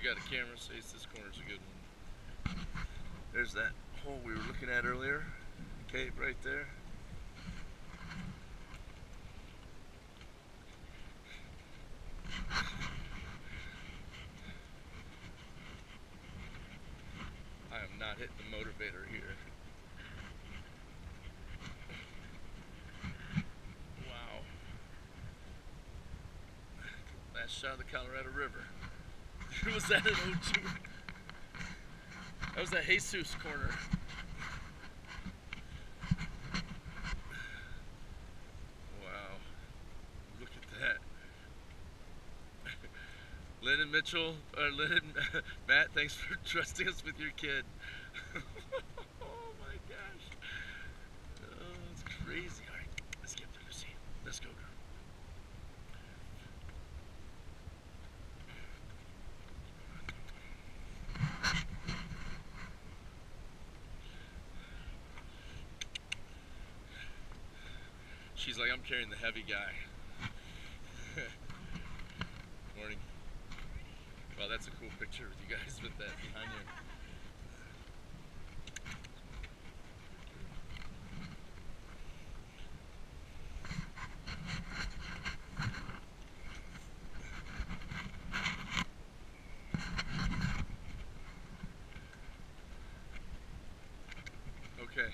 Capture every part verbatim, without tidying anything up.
got a camera, so this corner's a good one. There's that hole we were looking at earlier. Cave right there. I am not hitting the motivator here. Wow. Last shot of the Colorado River. Was that an O two? That was that Jesus corner. Wow. Look at that. Lynn and Mitchell, or Lynn and Matt, thanks for trusting us with your kid. Oh my gosh. Oh, it's crazy. All right, let's get up there, Lucy. Let's go, girl. She's like, I'm carrying the heavy guy. Morning. Wow, that's a cool picture with you guys with that behind you. Okay.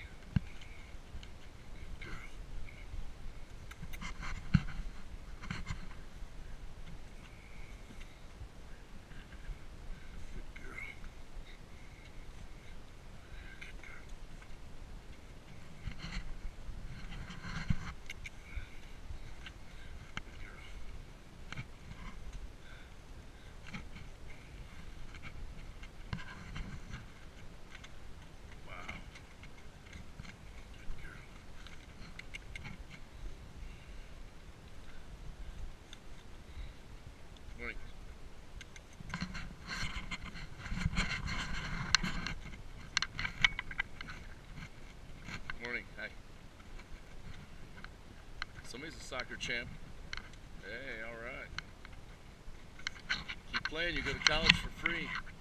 Morning. Morning. Hi. Somebody's a soccer champ. Hey, all right. Keep playing. You go to college for free.